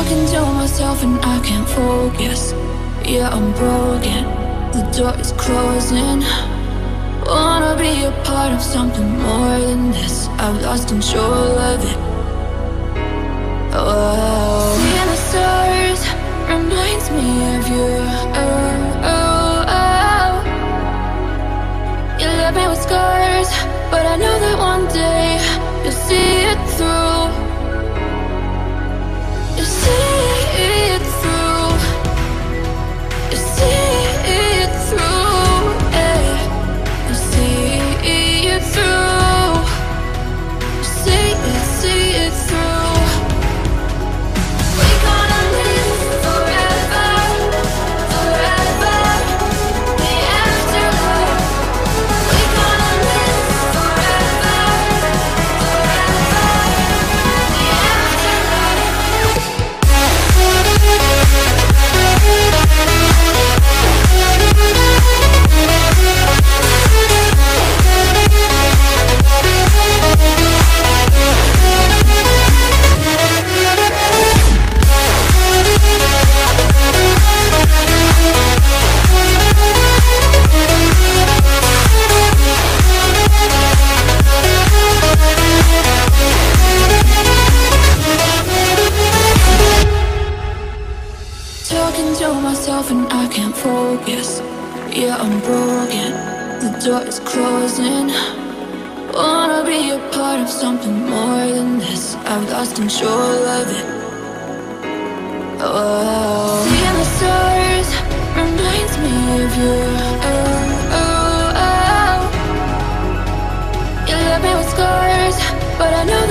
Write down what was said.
Talking to myself and I can't focus. Yeah, I'm broken, the door is closing. Wanna be a part of something more than this. I've lost control of it. Oh, seeing the stars reminds me of you. Oh, oh, oh. You left me with scars, but I know that one day you'll see it through. You see it through. You see it through. Yeah. You see it through. You see it through. We're gonna live forever, forever. The afterlife. We're gonna live forever, forever. The afterlife. Talking to myself and I can't focus. Yeah, I'm broken, the door is closing. Wanna be a part of something more than this. I've lost control of it. Oh, seeing the stars reminds me of you. Oh, oh, oh. You left me with scars, but I know